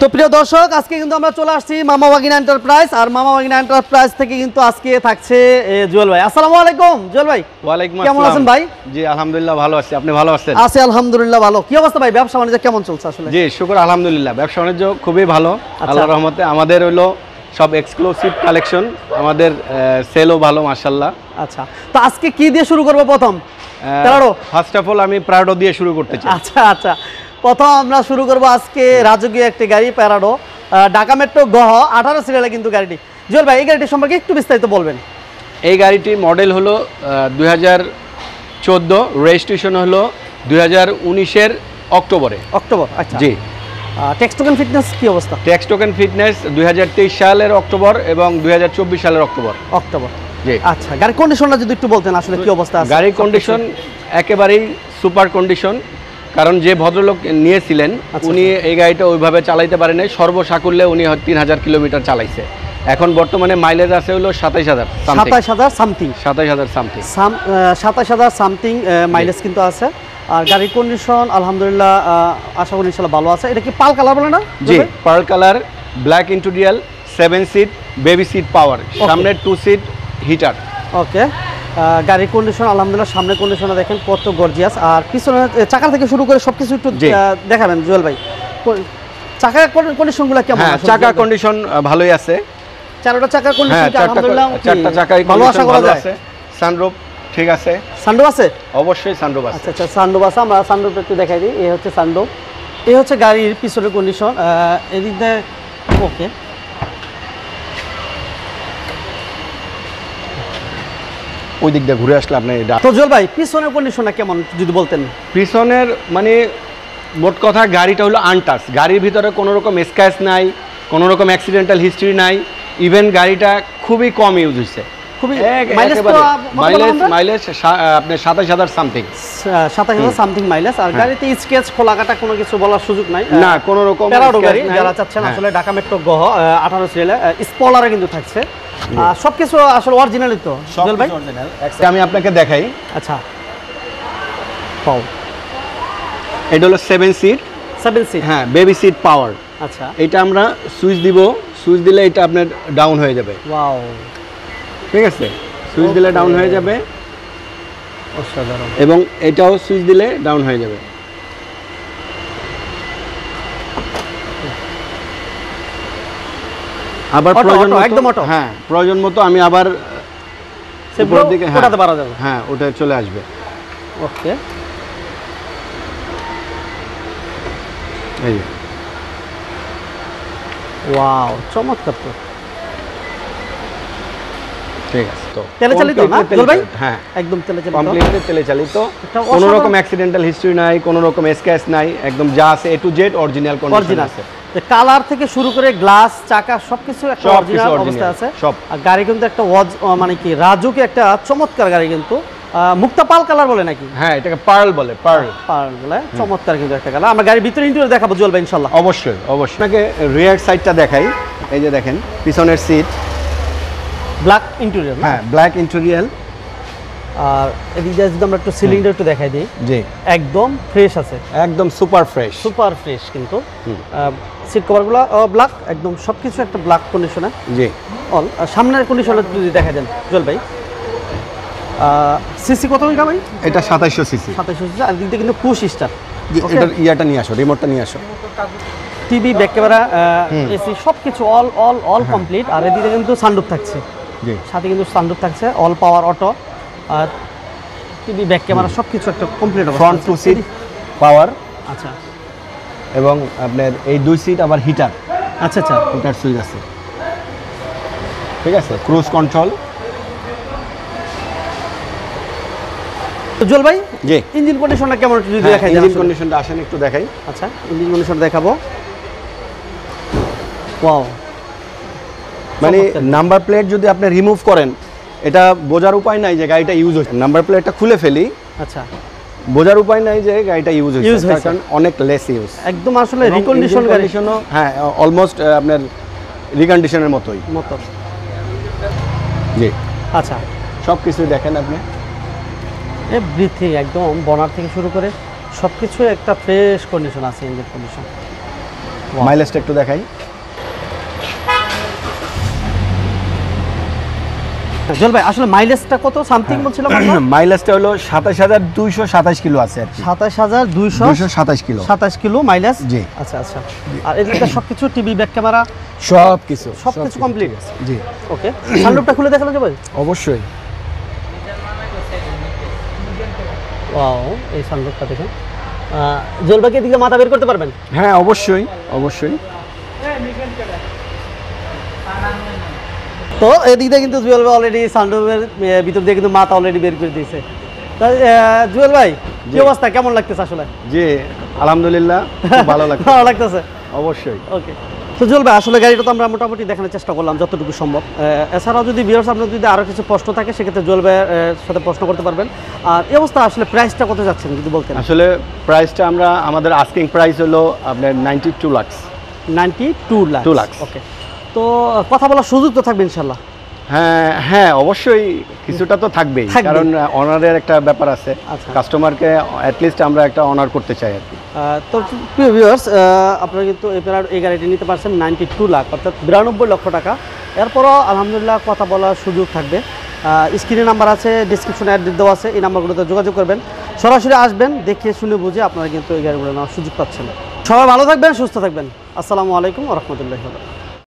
তো প্রিয় দর্শক, আজকে কিন্তু আমরা চলে আসছি মামা বাগিনা এন্টারপ্রাইজ। আর মামা বাগিনা এন্টারপ্রাইজ থেকে কিন্তু আজকে থাকছে জুয়েল ভাই। আসসালামু আলাইকুম জুয়েল ভাই। ওয়ালাইকুম আসসালাম। কেমন আছেন ভাই? জি আলহামদুলিল্লাহ ভালো আছি, আপনি ভালো আছেন? আছি আলহামদুলিল্লাহ ভালো। কি অবস্থা ভাই, ব্যবসা বাণিজ্য কেমন চলছে আসলে? জি শুকর আলহামদুলিল্লাহ, ব্যবসা বাণিজ্য খুবই ভালো আল্লাহর রহমতে। আমাদের হলো সব এক্সক্লুসিভ কালেকশন, আমাদের সেলও ভালো মাশাআল্লাহ। আচ্ছা, তো আজকে কি দিয়ে শুরু করব? প্রথম প্রাডো। ফার্স্ট অফ অল আমি প্রাডো দিয়ে শুরু করতে চাই। আচ্ছা আচ্ছা, প্রথম আমরা শুরু করব আজকে রাজকীয় একটি গাড়ি প্যারাডো, ঢাকা মেট্রো গহ 18 সিরিয়ালে কিন্তু গাড়িটি। জুয়েল ভাই, এই গাড়িটি সম্পর্কে একটু বিস্তারিত বলবেন। এই গাড়িটির মডেল হলো 2014, রেজিস্ট্রেশন হলো 2019-এর অক্টোবর। আচ্ছা জি। ট্যাক্স টোকেন ফিটনেস কি অবস্থা? ট্যাক্স টোকেন ফিটনেস 2023 সালের অক্টোবর এবং 2024 সালের অক্টোবর। জি। আচ্ছা, গাড়ির কন্ডিশনটা যদি একটু বলতেন, আসলে কি অবস্থা আছে? গাড়ির কন্ডিশন একেবারেই সুপার কন্ডিশন, কারণ যে ভদ্রলোক নিয়েছিলেন উনি এই গাড়িটা ওইভাবে চালাইতে পারেন নাই। সর্বসাকুল্যে উনি 3000 কিলোমিটার চালাইছে। এখন বর্তমানে মাইলেজ আছে হলো 27000 সামথিং মাইলেজ কিন্তু আছে। আর গাড়ির কন্ডিশন আলহামদুলিল্লাহ আশা করি ইনশাআল্লাহ ভালো আছে। এটা কি পার্ল কালার বলে না? জি, pearl colour, black interior, 7 seat, baby seat power, সামনে 2 সিট হিটার। ওকে, গাড়ির কন্ডিশন আলহামদুলিল্লাহ, সামনের কন্ডিশনটা দেখেন কত গর্জিয়াস। আর পিছনে চাকা থেকে শুরু করে সবকিছু একটু দেখাবেন জুয়েল ভাই। চাকার কন্ডিশনগুলো কেমন? চাকার কন্ডিশন ভালোই আছে। চারটা চাকার কন্ডিশন আলহামদুলিল্লাহ, চারটা চাকাই ভালো আশা করা যায়। সানরুফ ঠিক আছে? সানরুফ আছে? অবশ্যই সানরুফ আছে। আচ্ছা, সানরুফ আছে। আমরা সানরুফ একটু দেখাই দিই। এই হচ্ছে সানরুফ, এই হচ্ছে গাড়ির পিছনের কন্ডিশন। এদিক দিয়ে ওকে। ওই দিক দিয়ে ঘুরে আসলে আপনি। তো জুয়েল ভাই, পিছনের কন্ডিশনটা কেমন যদি বলতেন? পিছনের মানে মোট কথা গাড়িটা হলো আনটাচ। গাড়ির ভিতরে কোনো রকম স্ক্র্যাচ নাই, কোনো রকম অ্যাক্সিডেন্টাল হিস্ট্রি নাই। ইভেন গাড়িটা খুবই কম ইউজ হয়েছে। মাইলেজ আপনার 27000 সামথিং, 27000 সামথিং মাইলেজ। আর গাড়িতে স্কেচ খোলাকাটা কোনো কিছু বলার সুযোগ নাই না, কোনো রকম। প্যারাডো গাড়ি যারা চাচ্ছেন আসলে ঢাকা মেট্রো গহ 18 সিরিয়ালে, স্পয়লারে কিন্তু থাকছে। সবকিছু আসলে অরিজিনালই তো জুয়েল ভাই? আমি আপনাকে দেখাই। আচ্ছা, পাও এটা হলো 7 সিট। হ্যাঁ, বেবি সিট পাওয়ার। আচ্ছা, এটা আমরা সুইচ দিব, সুইচ দিলে এটা আপনার ডাউন হয়ে যাবে। ওয়াও, ঠিক আছে? সুইচ দিলে ডাউন হয়ে যাবে, অসাধারণ। এবং এটাও সুইচ দিলে ডাউন হয়ে যাবে। আবার প্রয়োজন একদম অটো। হ্যাঁ, প্রয়োজন মতো আমি আবার উপরের দিকে ওঠাতে পারা যাবে। হ্যাঁ, ওটা চলে আসবে। ওকে, এই ওয়াও, চমৎকার। তো ঠিক আছে, তো তেলে চালিত না জুয়েল ভাই? হ্যাঁ, একদম তেলে চালিত, কমপ্লিটলি তেলে চালিত। কোনো রকম অ্যাক্সিডেন্টাল হিস্ট্রি নাই, কোনো রকম স্ক্র্যাচ নাই, একদম যা আছে A to Z original condition আছে। কালার থেকে শুরু করে গ্লাস, চাকা সবকিছু একটা অরিজিনাল অবস্থা আছে সব। আর গাড়ি কিন্তু একটা মানে কি রাজুকে একটা চমৎকার গাড়ি কিন্তু। মুক্তা পাল কালার বলে নাকি? হ্যাঁ, এটাকে পার্ল বলে। পার্ল বলে, চমৎকার কিন্তু একটা কালার। আমরা গাড়ির ভিতরে ইন্টেরিয়র দেখাবো জুয়েল ভাই ইনশাআল্লাহ। অবশ্যই আপনাকে রিয়ার সাইডটা দেখাই। এই যে দেখেন পিছনের সিট, ব্ল্যাক ইন্টেরিয়র। হ্যাঁ, ব্ল্যাক ইন্টেরিয়র। আর এদিকে যদি আমরা একটু সিলিন্ডার একটু দেখাই দিই। জি, একদম ফ্রেশ আছে, একদম সুপার ফ্রেশ কিন্তু। সিট কভারগুলো ব্ল্যাক, একদম সবকিছু একটা ব্ল্যাক কন্ডিশনে। জি, অল। সামনের কন্ডিশনটা যদি দেখা দেন জুয়েল ভাই। সিসি কত ভাই? এটা 2700 সিসি। 2700 সিসি। আর দিকটা কিন্তু পুশ স্টার্ট। এটার ইয়াটা নিয়ে আসো, রিমোটটা নিয়ে আসো। টিভি, ব্যাক ক্যামেরা, এসি সবকিছু অল কমপ্লিট। আর এদিকে কিন্তু সানরুফ থাকছে। জি, সাথে কিন্তু সানরুফ থাকছে, অল পাওয়ার অটো। আর টিভি, ব্যাক ক্যামেরা সবকিছু একটা কমপ্লিট হবে। Front 2 seat power. আচ্ছা, এবং আপনার এই 2 সিট আবার হিটার। আচ্ছা, হিটার সুইচ আছে। ঠিক আছে, ক্রুজ কন্ট্রোল। জুয়েল ভাই, জি, ইঞ্জিন কন্ডিশনটা কেমন যদি দেখাই? ইঞ্জিন কন্ডিশনটা আসেন একটু দেখাই। আচ্ছা, ইঞ্জিন কন্ডিশনটা দেখাবো। ওয়াও, মানে নাম্বার প্লেট যদি আপনি রিমুভ করেন, এটা বোঝার উপায় নাই যে গাড়িটা ইউজ হচ্ছে। নাম্বার প্লেটটা খুলে ফেলি, আচ্ছা, বোঝার উপায় নাই যে গাড়িটা ইউজ হচ্ছে, কারণ অনেক লেস ইউজ। একদম আসলে রিকন্ডিশন গাড়ি। হ্যাঁ, অলমোস্ট আপনার রিকন্ডিশনের মতোই। জি, আচ্ছা, সব কিছু দেখেন আপনি। এভরিথিং একদম বনার থেকে শুরু করে সবকিছু একটা ফ্রেশ কন্ডিশন আছে, ইঞ্জিন কন্ডিশন। মাইলেজটা একটু দেখাই। জল ভাই আসলে মাইলেজটা কত সামথিং বলছিলাম আমরা? মাইলেজটা হলো 27227 কিলো আছে আর কি। 27227 কিলো, 27 কিলো মাইলেজ। জি। আচ্ছা আচ্ছা। আর এদিকে সবকিছু টিভি, ব্যাক ক্যামেরা সবকিছু কমপ্লিট। জি। ওকে, সানরুফটা খুলে দেখানো যাবে? অবশ্যই। ওয়াও, এই সানরুফটা দেখেন। জল ভাই এদিকে মাথা বের করতে পারবেন? হ্যাঁ, অবশ্যই অবশ্যই। তো এদিকে কিন্তু জুয়েল ভাই অলরেডি সানরুফের ভিতর দিয়ে কিন্তু মাথা অলরেডি বের করে দিয়েছে। জুয়েল ভাই কি অবস্থা, কেমন লাগতেছে আসলে? জি, আলহামদুলিল্লাহ ভালো লাগছে। ভালো লাগতেছে অবশ্যই। ওকে, তো জুয়েল ভাই আসলে গাড়িটা তো আমরা মোটামুটি দেখানোর চেষ্টা করলাম যতটুকু সম্ভব। এছাড়াও যদি ভিউয়ার্স আপনার যদি আরও কিছু প্রশ্ন থাকে সেক্ষেত্রে জুয়েল ভাইয়ের সাথে প্রশ্ন করতে পারবেন। আর এই অবস্থা আসলে প্রাইসটা কত যাচ্ছেন যদি বলতেন? আসলে প্রাইসটা আমাদের আস্কিং প্রাইস হলো আপনার 92 লাখ। 92 লাখ। 2 লাখ। ওকে, তো কথা বলার সুযোগ তো থাকবে ইনশাল্লাহ? হ্যাঁ, অবশ্যই কিছুটা তো থাকবেই, কারণ অনারের একটা ব্যাপার আছে। কাস্টমারকে অ্যাটলিস্ট আমরা একটা অনার করতে চাই আর কি। তো প্রিয় ভিউয়ার্স, আপনারা কিন্তু এই গাড়িটি নিতে পারছেন 92 লাখ, অর্থাৎ 92 লক্ষ টাকা। এরপরও আলহামদুলিল্লাহ কথা বলার সুযোগ থাকবে। স্ক্রিনে নাম্বার আছে, ডিসক্রিপশনে অ্যাড্রেস দেওয়া আছে, এই নাম্বারগুলোতে যোগাযোগ করবেন। সরাসরি আসবেন, দেখে শুনে বুঝে আপনারা কিন্তু এই গাড়িগুলো নেওয়ার সুযোগ পাচ্ছেন। সবাই ভালো থাকবেন, সুস্থ থাকবেন। আসসালামু আলাইকুম ওয়া রাহমাতুল্লাহি ওয়া বারাকাতুহু।